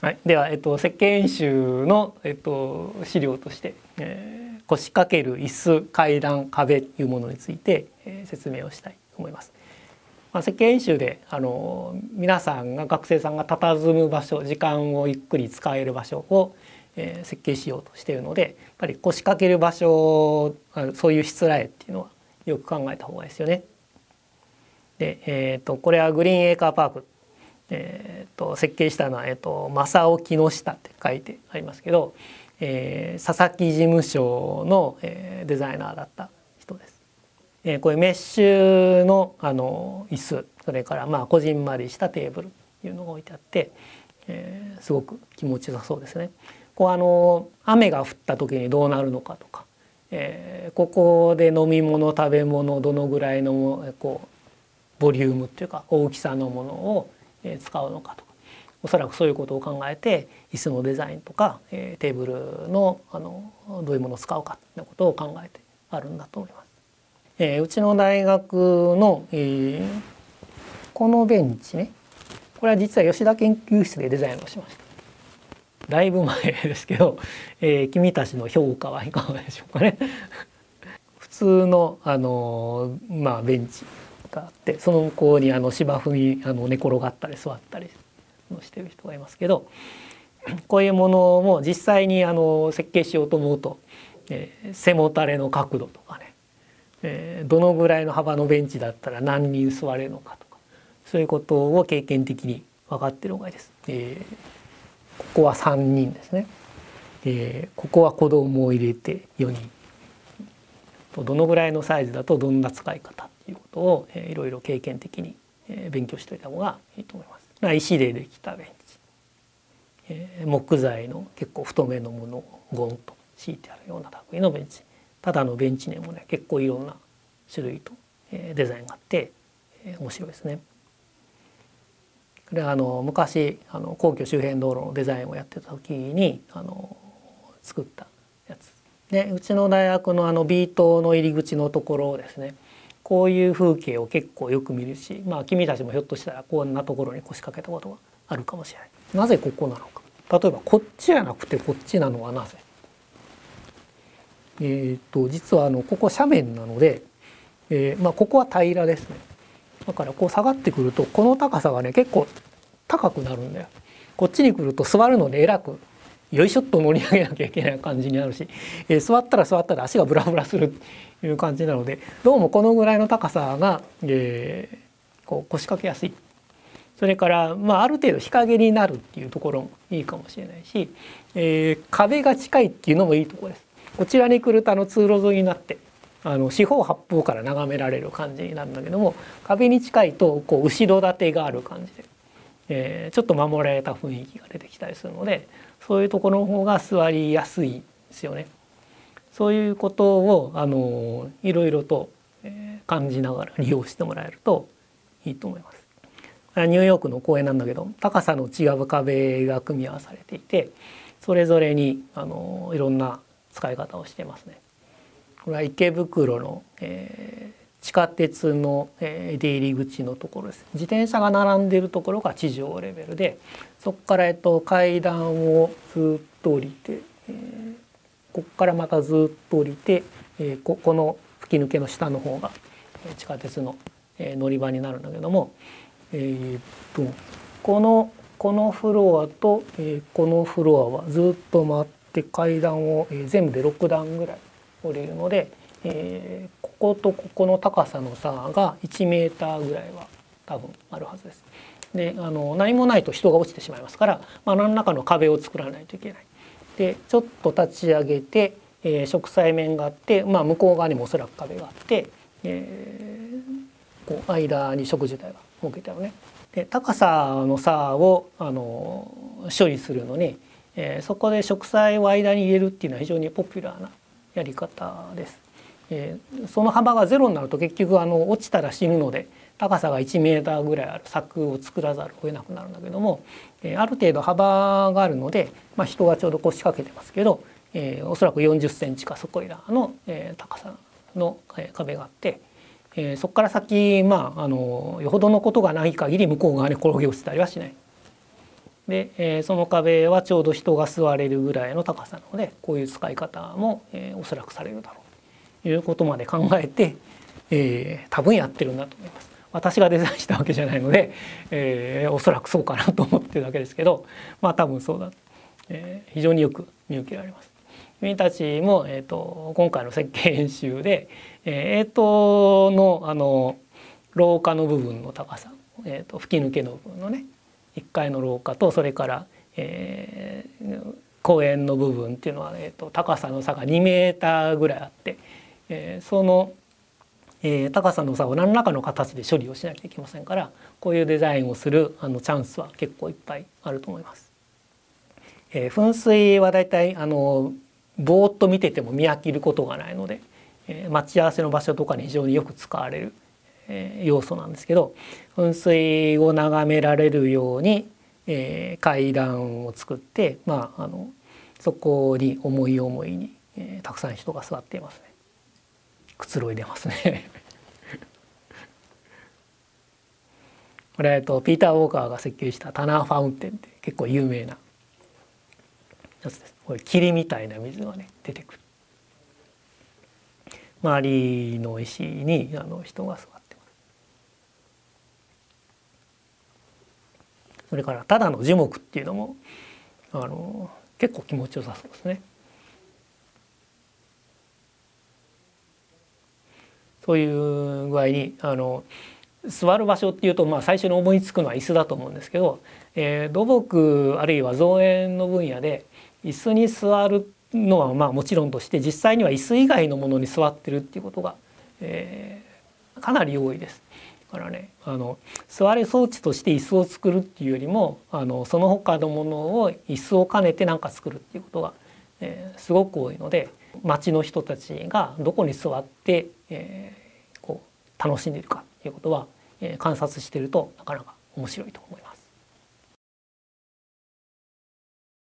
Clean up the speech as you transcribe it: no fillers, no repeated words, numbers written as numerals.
はい、では、設計演習の、資料として、腰掛ける椅子、階段、壁というものについて、説明をしたいと思います。設計演習で皆さんが学生さんが佇む場所、時間をゆっくり使える場所を、設計しようとしているので、やっぱり腰掛ける場所、そういうしつらえっていうのはよく考えた方がいいですよね。で、これはグリーンエーカーパーク。設計したのは、正尾木下って書いてありますけど、佐々木事務所の、デザイナーだった人です。こういうメッシュの椅子、それからこじんまりしたテーブルというのが置いてあって、すごく気持ちよさそうですね。こう雨が降った時にどうなるのかとか、ここで飲み物食べ物どのぐらいのボリュームっていうか大きさのものを使うのかとか、おそらくそういうことを考えて椅子のデザインとかテーブルのどういうものを使うかということを考えてあるんだと思います。うちの大学の、このベンチね、これは実は吉田研究室でデザインをしました。だいぶ前ですけど、君たちの評価はいかがでしょうかね。普通のベンチがあって、その向こうに芝生に寝転がったり座ったりしてる人がいますけど、こういうものも実際に設計しようと思うと、背もたれの角度とかね、どのぐらいの幅のベンチだったら何人座れるのかとか、そういうことを経験的に分かっている方がいいです。ここは3人ですね。ここは子供を入れて4人。どのぐらいのサイズだとどんな使い方っていうことをいろいろ経験的に勉強しておいた方がいいと思います。石でできたベンチ、木材の結構太めのものをゴンと敷いてあるような類のベンチ。ただのベンチにもね結構いろんな種類とデザインがあって面白いですね。これは昔皇居周辺道路のデザインをやってた時に作ったやつで、うちの大学のB棟の入り口のところをですね、こういう風景を結構よく見るし、君たちもひょっとしたらこんなところに腰掛けたことがあるかもしれない。なぜここなのか、例えばこっちじゃなくてこっちなのはなぜ。実はここ斜面なので、ここは平らですね。だからこう下がってくるとこの高さがね結構高くなるんだよ。こっちに来ると座るのでえらくよいしょっと乗り上げなきゃいけない感じになるし、座ったら足がブラブラするという感じなので、どうもこのぐらいの高さが、こう腰掛けやすい。それからある程度日陰になるっていうところもいいかもしれないし、壁が近いっていうのもいいところです。こちらに来ると通路沿いになって四方八方から眺められる感じになるんだけども、壁に近いとこう後ろ盾がある感じで、ちょっと守られた雰囲気が出てきたりするので、そういうところの方が座りやすいですよね。そういうことをいろいろと感じながら利用してもらえるといいと思います。ニューヨークの公園なんだけど、高さの違う壁が組み合わされていて、それぞれにいろんな使い方をしてますね。これは池袋の、地下鉄の、出入り口のところです。自転車が並んでいるところが地上レベルで、そこから階段をずっと降りて、ここからまたずっと降りて、この吹き抜けの下の方が地下鉄の、乗り場になるんだけども、このフロアと、このフロアはずっと回って階段を、全部で6段ぐらい降りるので、こことここの高さの差が1メーターぐらいは多分あるはずです。で何もないと人が落ちてしまいますから、何らかの壁を作らないといけない。でちょっと立ち上げて、植栽面があって、向こう側にもおそらく壁があって、こう間に植樹帯が設けてあるね。で高さの差を処理するのに、そこで植栽を間に入れるっていうのは非常にポピュラーなやり方です。その幅がゼロになると結局落ちたら死ぬので、高さが1メーターぐらいある柵を作らざるを得なくなるんだけども、ある程度幅があるので、人がちょうど腰掛けてますけど、おそらく40センチかそこいらの、高さの、壁があって、そこから先よほどのことがない限り向こう側に転げ落ちたりはしない。 で、その壁はちょうど人が座れるぐらいの高さなのでこういう使い方も、おそらくされるだろうということまで考えて、多分やってるんだと思います。私がデザインしたわけじゃないので、おそらくそうかなと思ってるだけですけど、まあ多分そうだ、非常によく見受けられます。君たちも、今回の設計演習で、の廊下の部分の高さ、吹き抜けの部分のね1階の廊下とそれから、公園の部分っていうのは、高さの差が2メーターぐらいあって、その高さの差を何らかの形で処理をしなきゃいけませんから、こういうデザインをするチャンスは結構いっぱいあると思います。噴水はだいたいぼーっと見てても見飽きることがないので、待ち合わせの場所とかに非常によく使われる、要素なんですけど、噴水を眺められるように、階段を作って、そこに思い思いに、たくさん人が座っていますね。くつろいでますねこれピーター・ウォーカーが設計したタナーファウンテンって結構有名なやつです。これ霧みたいな水がね出てくる。周りの石に人が座ってます。それからただの樹木っていうのも結構気持ちよさそうですね。そういう具合に座る場所っていうと、最初に思いつくのは椅子だと思うんですけど、土木あるいは造園の分野で椅子に座るのはもちろんとして、実際には椅子以外のものに座ってるっていうことが、かなり多いです。だからね座れ装置として椅子を作るっていうよりもその他のものを椅子を兼ねて何か作るっていうことが、すごく多いので、町の人たちがどこに座って、こう楽しんでいるかということは、観察しているとなかなか面白いと思います。